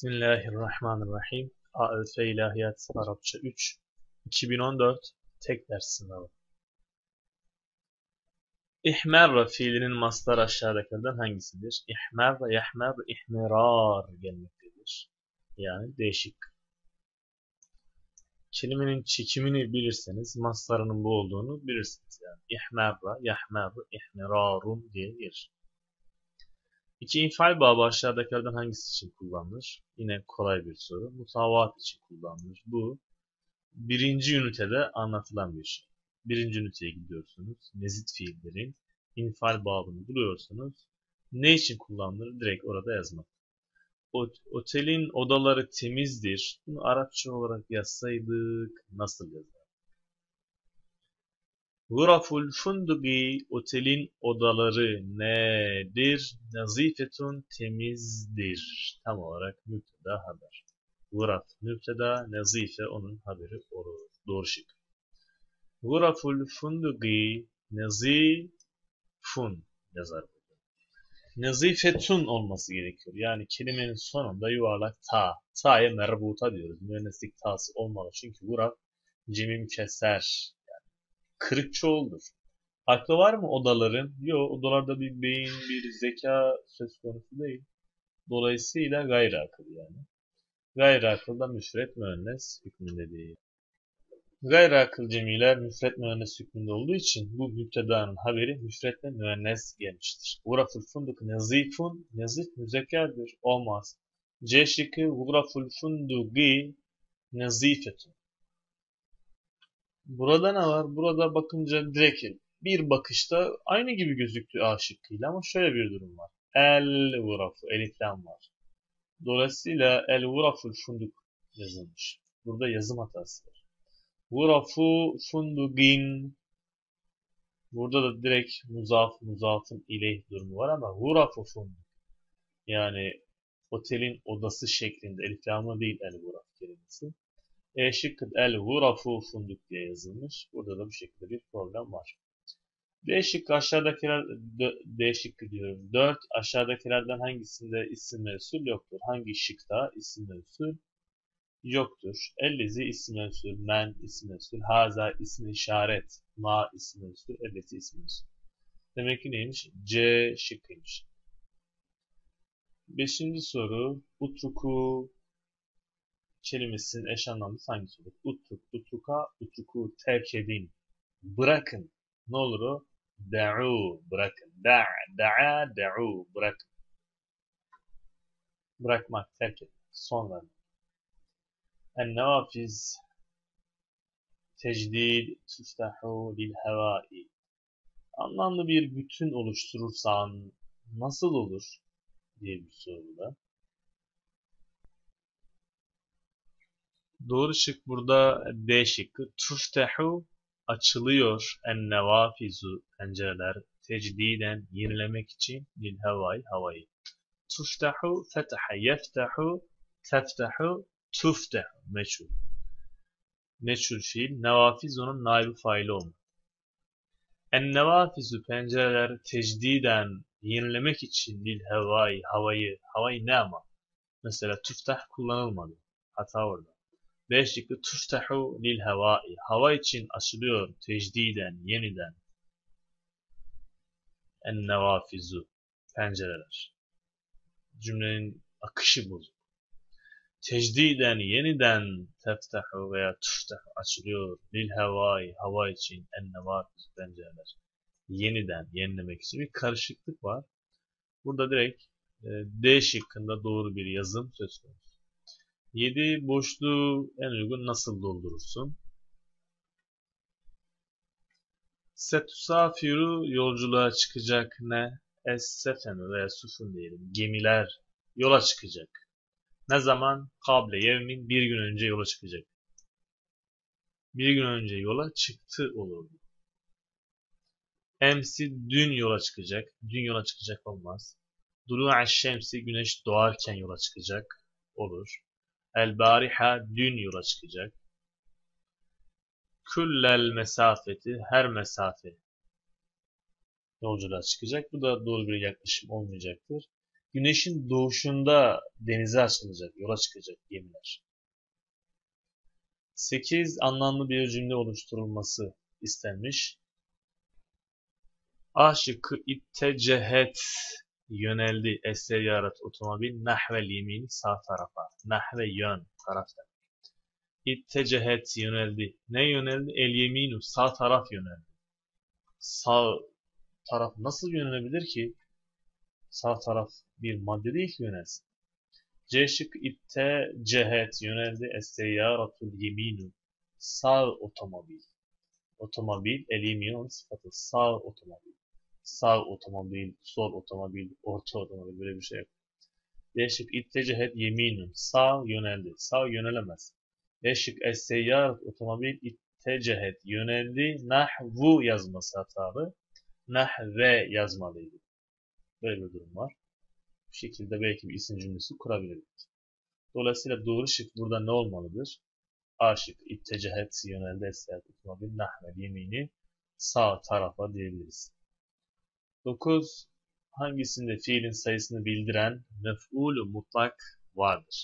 Bismillahirrahmanirrahim. AÖF İlahiyat Arapça 3 2014 tek ders sınavı. İhmerra fiilinin mastarı aşağıdakilerden hangisidir? İhmerra, yahmer, ihmirar gelmektedir. Yani değişik. Kelimenin çekimini bilirseniz mastarının bu olduğunu bilirsiniz. Yani İhmerra, yahmer, ihmirarun diye gelir. İki infial babı aşağıdakilerden hangisi için kullanılır? Yine kolay bir soru. Mutavat için kullanılır. Bu birinci ünitede anlatılan bir şey. Birinci üniteye gidiyorsunuz. Mezit fiillerin infial babını buluyorsunuz. Ne için kullanılır? Direkt orada yazmak. Otelin odaları temizdir. Bunu Arapça olarak yazsaydık nasıl yazar? Guraful fundugi, otelin odaları nedir? Nazifetun, temizdir. Tam olarak müpteda haber. Guraf müpteda, nazife onun haberi olur. Doğru şık. Guraful fundugi nazifun yazar. Nazifetun olması gerekiyor. Yani kelimenin sonunda yuvarlak ta. Ta'ya merbuta diyoruz. Müenneslik ta'sı olmalı. Çünkü guraf cemim keser. Kırık çoğuldur. Aklı var mı odaların? Yok, odalarda bir beyin, bir zeka söz konusu değil. Dolayısıyla gayri akıl yani. Gayri akılda müfret müennes hükmünde değil. Gayri akıl cemiler müfret müennes hükmünde olduğu için bu müptedanın haberi müfretle müennes gelmiştir. Guraful funduk nazifun, nazif müzekkerdir. Olmaz. C şıkkı guraful fundugi nazifetun. Burada ne var? Burada bakınca direkt bir bakışta aynı gibi gözüktü A şıkkıyla ama şöyle bir durum var. El vurafu, eliflam var. Dolayısıyla el vuraful funduk yazılmış. Burada yazım hatası var. Vurafu fundugin. Burada da direkt muzafın ileyh durumu var ama vurafu funduk. Yani otelin odası şeklinde eliflamı değil el vuraf kelimesi. E şıkkı el vurafu funduk diye yazılmış. Burada da bu şekilde bir problem var. D şıkkı aşağıdakiler D şıkkı diyorum. 4 aşağıdakilerden hangisinde isim mevsul yoktur? Hangi şıkta isim mevsul yoktur? Ellezi isim mevsul, men isim mevsul, haza isim işaret, ma isim mevsul, ellezi isim mevsul. Demek ki neymiş? C şıkkıymış. 5. soru. Utruku kelimesinin eş anlamlısı hangisi olur? Utruk, utruka, utruku terk edin. Bırakın. Ne olur o? Da'u, bırakın. Da'a, da'u, bırakın. Bırakmak, terk etmek. Son vermek. En-nevafiz tecdid tuftahu lil havai. Anlamlı bir bütün oluşturursan nasıl olur diye bir soruda. Doğru şık burada D şıkkı. Tuftahu açılıyor. En-nevafizu pencereler tecdiden yenilemek için lil havai havayı. Tuftahu fetaha yeftahu teftahu tuftahu meçhul. Meçhul fiil. Nevafiz onun naibi faili olmak. En nevafizu pencereler tecdiden yenilemek için lil havayı havayı ne ama? Mesela tuftah kullanılmadı. Hata orada. B şıkkı tuftahu lil havai. Hava için açılıyor tecdiden yeniden. En nevafizu pencereler. Cümlenin akışı bozuk. Tecdiden yeniden teftahu veya tuftahu açılıyor. Lil havai hava için en nevafiz pencereler. Yeniden yenilemek için bir karışıklık var. Burada direkt D şıkkında doğru bir yazım söz konusu. 7 boşluğu en uygun nasıl doldurursun? Setusafiru yolculuğa çıkacak ne? Es-sefenu veya sufun diyelim. Gemiler yola çıkacak. Ne zaman? Kable yevmin bir gün önce yola çıkacak. Bir gün önce yola çıktı olurdu. Emsi dün yola çıkacak. Dün yola çıkacak olmaz. Dulu'a şemsi güneş doğarken yola çıkacak olur. El bariha dün yola çıkacak. Küllel mesafeti her mesafe yolculuğa çıkacak. Bu da doğru bir yaklaşım olmayacaktır. Güneşin doğuşunda denize açılacak, yola çıkacak gemiler. 8. Anlamlı bir cümle oluşturulması istenmiş. A şıkkı ittecehet yöneldi es-seyyaret otomobil nahvel yemin sağ tarafa. Nahve yön tarafta. İttecehet yöneldi. Ne yöneldi? El yeminu sağ taraf yöneldi. Sağ taraf nasıl yönelebilir ki? Sağ taraf bir madde değil ki yönelsin. C şıkkı ittecehet yöneldi es-seyyaratul yeminu sağ otomobil. Otomobil el yeminu sıfatı sağ otomobil. Sağ otomobil, sol otomobil, orta otomobil böyle bir şey yok. D şık ittecehet yeminun. Sağ yöneldi. Sağ yönelemez. D şık es-seyyarat otomobil ittecehet yöneldi. Nahvu yazması hatalı. Nahve yazmalıydı. Böyle bir durum var. Bu şekilde belki bir isim cümlesi kurabiliriz. Dolayısıyla doğru şık burada ne olmalıdır? A şık ittecehet yöneldi es-seyyarat otomobil nahvel yemini sağ tarafa diyebiliriz. 9. Hangisinde fiilin sayısını bildiren mef'ul mutlak vardır?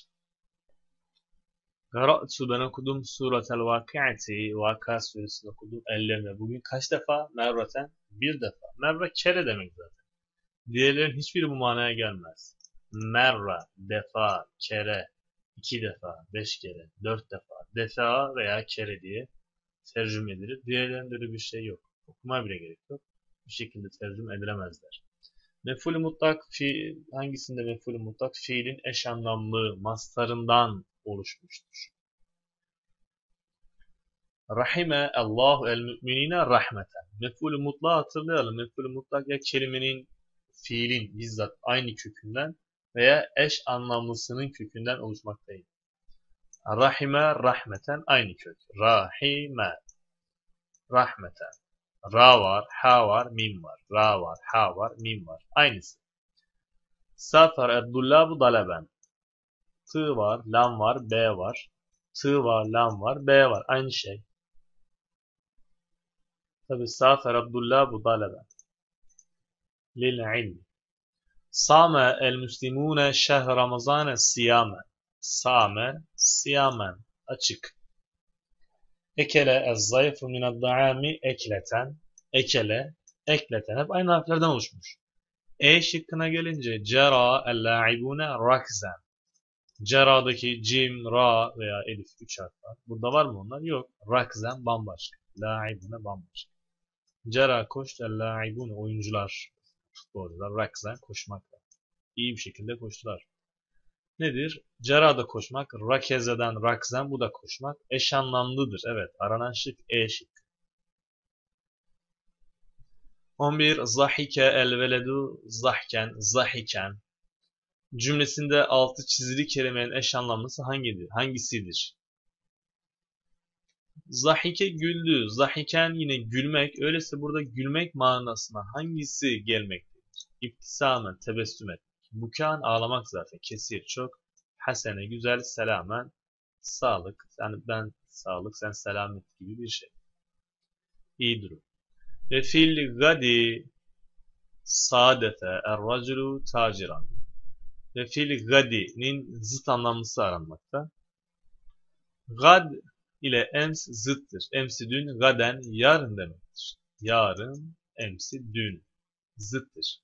Qara'tu ben okudum suretel vakiati Vaka suresini okudum ellerine. Bugün kaç defa? Merraten bir defa. Merra kere demek zaten. Diğerlerin hiçbiri bu manaya gelmez. Merra, defa, kere, 2 defa, 5 kere, 4 defa, defa veya kere diye tercüme edilir. Diğerlerinde öyle bir şey yok. Okumaya bile gerek yok. Bu şekilde tercüme edilemezler. Mef'ul-i mutlak hangisinde mef'ul-i mutlak fiilin eş anlamlı mastarından oluşmuştur? Rahime Allahu el müminine rahmeten. Mef'ul-i mutlağı hatırlayalım. Mef'ul-i mutlak ya kelimenin fiilin bizzat aynı kökünden veya eş anlamlısının kökünden oluşmaktaydı. Rahime rahmeten aynı kök. Rahime rahmeten. Ra var, ha var, mim var. Ra var, ha var, mim var. Aynısı. Safar Abdullabu daleben. Tı var, lam var, b var. Tı var, lam var, b var. Aynı şey. Tabi Safar Abdullabu daleben. Lil ilmi. Same el müslimune şehr ramazane siyamen. Same, siyamen. Açık. Ekele ez zayıfı mined da'ami ekleten. Ekele, ekleten. Hep aynı harflerden oluşmuş. E şıkkına gelince cera el la'ibune rakzen. Cera'daki cim, ra veya elif 3 harf var. Burada var mı onlar? Yok. Rakzen bambaşka. La'ibune bambaşka. Cera koştu. El-la'ibune oyuncular. Futbolcular. Rakzen koşmakla. İyi bir şekilde koştular. Nedir? Cera'da koşmak. Rakeze'den rakzen bu da koşmak. Eş anlamlıdır. Evet. Aranan şık E şık. 11. Zahike el-veledu zahken. Zahiken. Cümlesinde altı çizili kelimenin eş anlamlısı hangisidir? Zahike güldü. Zahiken yine gülmek. Öyleyse burada gülmek manasına hangisi gelmektedir? İbtisamen, tebessüm etmek. Bukan ağlamak zaten. Kesir, çok. Hasene, güzel. Selamen, sağlık. Yani ben sağlık, sen selamet gibi bir şey. İyi durum. Ve fil gadi saadete er-raculu taciran. Ve fil gadi'nin zıt anlamlısı aranmakta. Gad ile ems zıttır. Emsi dün, gaden yarın demektir. Yarın, emsi dün. Zıttır.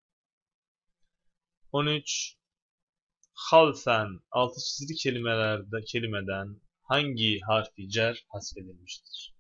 13. Halfen altı çizili kelimeden hangi harfi cer hasfedilmiştir?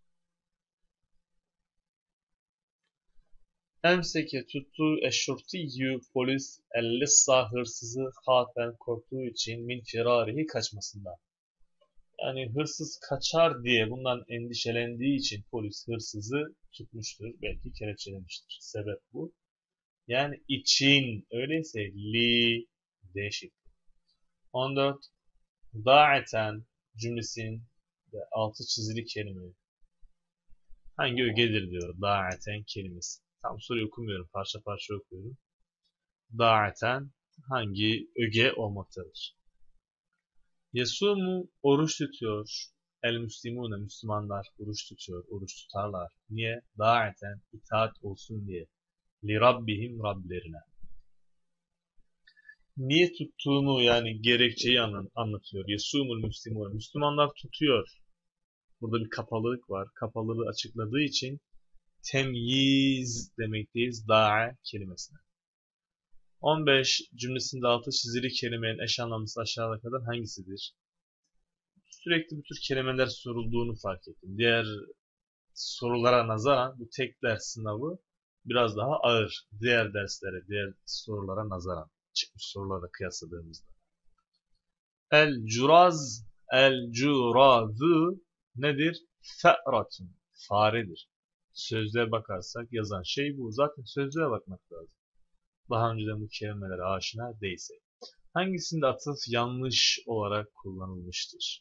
Emseke tuttu eşşurtiyyü polis ellissa hırsızı hafen korktuğu için min firarihi kaçmasından. Yani hırsız kaçar diye bundan endişelendiği için polis hırsızı tutmuştur. Belki kelepçelemiştir. Sebep bu. Yani için öyleyse li değişik. 14. Da'eten cümlesinin altı çizili kelime. Hangi ögedir diyor da'eten kelimesi. Tam soruyu okumuyorum. Parça parça okuyorum. Da'eten hangi öge olmaktadır? Yesumu oruç tutuyor. El müslimune Müslümanlar oruç tutuyor. Oruç tutarlar. Niye? Da'eten itaat olsun diye. Li rabbihim Rablerine. Niye tuttuğunu yani gerekçeyi anlatıyor. Yesumul Müslüman. Müslümanlar tutuyor. Burada bir kapalılık var. Kapalılığı açıkladığı için temyiz demekteyiz da'a kelimesine. 15 cümlesinde altı çizili kelimenin eş anlamlısı aşağıda kadar hangisidir? Sürekli bu tür kelimeler sorulduğunu fark ettim. Diğer sorulara nazaran bu tek ders sınavı biraz daha ağır. Diğer derslere, diğer sorulara nazaran çıkmış sorularla kıyasladığımızda. El-curaz, el-curazı nedir? Fe'ratun, faredir. Sözlüğe bakarsak yazan şey bu. Zaten sözlüğe bakmak lazım. Daha önceden bu kelimelere aşina değilsek. Hangisinde atıf yanlış olarak kullanılmıştır?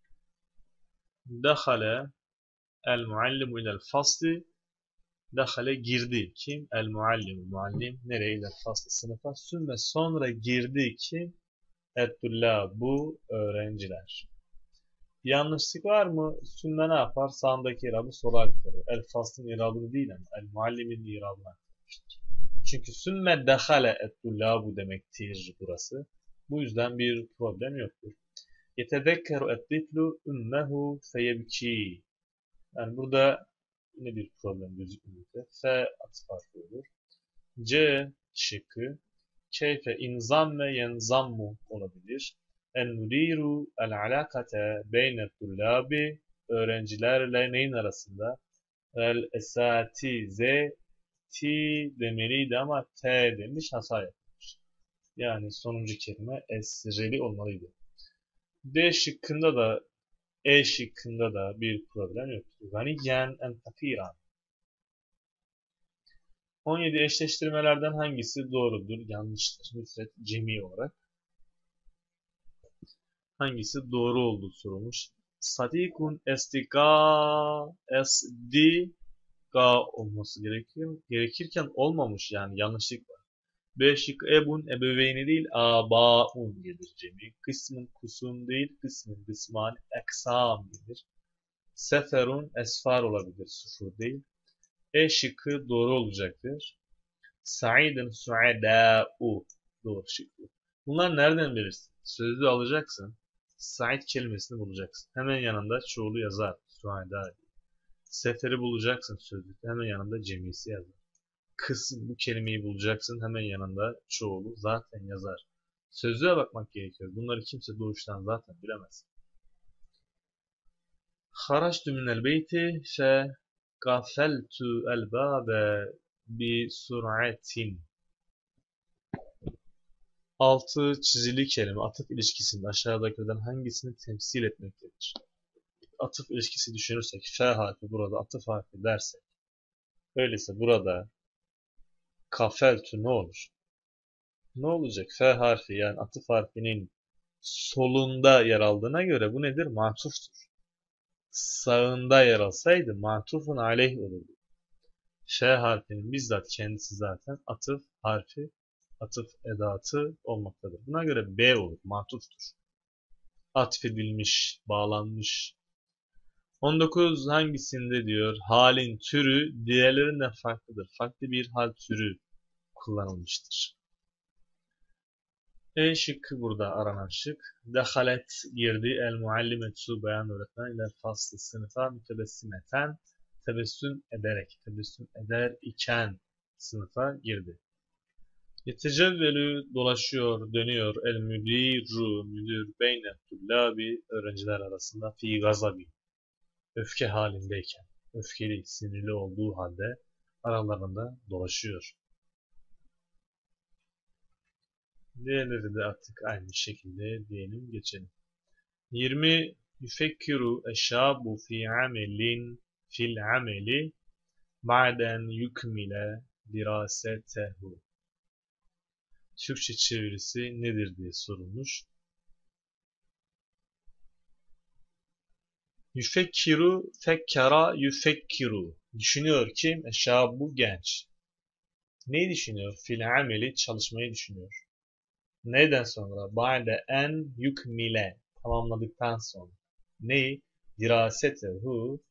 Dehale el-muallimu ilel fasli. Dehale girdi. Kim? El-muallimu. Muallim nereye? İlel fasli sınıfa. Sümme sonra girdi. Kim? Et-tullabu öğrenciler. Yanlışlık var mı? Sümme ne yapar? Sağındaki irabı sola aktarır. El-faslın irabını değil ama el-muallimin irabını aktarmıştır. Çünkü sümme dehale et-tullabu demektir burası. Bu yüzden bir problem yoktur. Yetedekkeru et-tiflu ümmehu feyebki. Yani burada yine bir problem gözükmüyor. F atıf harfi olur. C şıkkı. Keyfe inzamme yenzammu olabilir. El-müdiru el-alakate beyne tullabi. Öğrencilerle neyin arasında? El-esatize ti demeliydi ama t demiş, hata yapmış. Yani sonuncu kelime esreli olmalıydı. D şıkkında da E şıkkında da bir problem yoktur. Ganiyen en fakiran. 17 eşleştirmelerden hangisi doğrudur, yanlıştır? Müsret cemi olarak. Hangisi doğru olduğu sorulmuş. Sadikun estika olması gerekirken olmamış, yani yanlışlık var. B şıkkı ebun ebeveyni değil abaun gelir cemi. Kısmın kusum değil kısmın kısman eksam gelir. Seferun esfar olabilir, sıfır değil. E şıkkı doğru olacaktır. Sa'idun su'edâ'u doğru şıkkı. Bunlar nereden bilirsin? Sözlüğü alacaksın. Sa'id kelimesini bulacaksın. Hemen yanında çoğulu yazar. Su'edâ. Seferi bulacaksın sözlükte. Hemen yanında cemisi yazar. Kısım bu kelimeyi bulacaksın. Hemen yanında çoğulu zaten yazar. Sözlüğe bakmak gerekiyor. Bunları kimse doğuştan zaten bilemez. خرجت من البيت فقفلت الباب بسرعة. Altı çizili kelime atıf ilişkisinde aşağıdakilerden hangisini temsil etmektedir? Atıf ilişkisi düşünürsek f harfi burada atıf harfi dersek, öyleyse burada kafeltü ne olur? Ne olacak? F harfi yani atıf harfinin solunda yer aldığına göre bu nedir? Matuftur. Sağında yer alsaydı matufun aleyh olurdu. F harfinin bizzat kendisi zaten atıf harfi, atıf edatı olmaktadır. Buna göre B olur, matuftur. Atfedilmiş, bağlanmış. 19 hangisinde diyor halin türü diğerlerinden farklıdır. Farklı bir hal türü kullanılmıştır. E şıkkı burada aranan şık. Dehalet girdi el muallimetu beyan öğretmen ile faslı sınıfa mütebessimeten tebessüm ederek, tebessüm eder iken sınıfa girdi. Yetecevvelü dolaşıyor, dönüyor el müdiru, müdür beyne tullabi öğrenciler arasında fi gazabi öfke halindeyken, öfkeli, sinirli olduğu halde aralarında dolaşıyor. Diğerleri de artık aynı şekilde diyelim geçelim. 20 yufekkiru eşşabu fi amelin fil ameli ba'den yukmile dirasetehu. Türkçe çevirisi nedir diye sorulmuş. Yufekkiru fekkara yufekkiru. Düşünüyor kim? Eşşabu genç. Neyi düşünüyor? Fil ameli çalışmayı düşünüyor. Neyden sonra? Ba'de en yukmile. Tamamladıktan sonra. Neyi? Dirasetehu.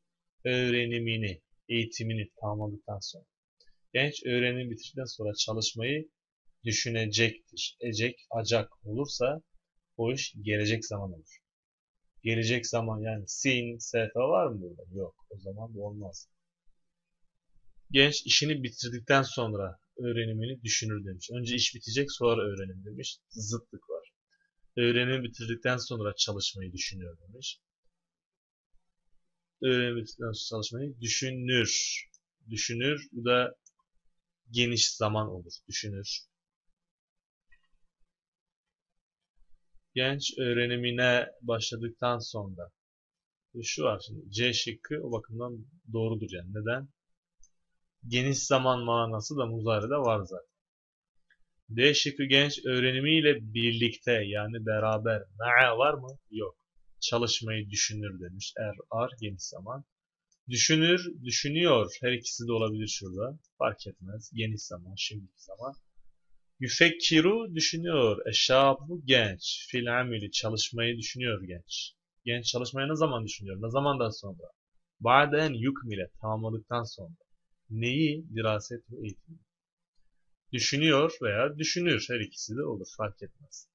Öğrenimini, eğitimini tamamladıktan sonra. Genç öğrenimi bitirdikten sonra çalışmayı düşünecektir. Ecek, acak olursa o iş gelecek zaman olur. Gelecek zaman yani sin, sefa var mı burada? Yok. O zaman bu olmaz. Genç işini bitirdikten sonra öğrenimini düşünür demiş. Önce iş bitecek sonra öğrenim demiş. Zıtlık var. Öğrenimi bitirdikten sonra çalışmayı düşünüyor demiş. Öğrenimi bitirdikten sonra çalışmayı düşünür. Düşünür. Bu da geniş zaman olur. Düşünür. Genç öğrenimine başladıktan sonra. Şu var şimdi. C şıkkı o bakımdan doğrudur yani. Neden? Geniş zaman manası da muzari'de var zaten. D şıkkı genç öğrenimiyle birlikte yani beraber. Ma'a var mı? Yok. Çalışmayı düşünür demiş. Er geniş zaman. Düşünür, düşünüyor. Her ikisi de olabilir şurada. Fark etmez. Geniş zaman, şimdiki zaman. Yüfekkiru düşünüyor. Eşşabu genç. Fil amili çalışmayı düşünüyor genç. Genç çalışmayı ne zaman düşünüyor? Ne zamandan sonra? Ba'den yukmile tamamladıktan sonra. Neyi? Diraset ve eğitim. Düşünüyor veya düşünür. Her ikisi de olur. Fark etmez.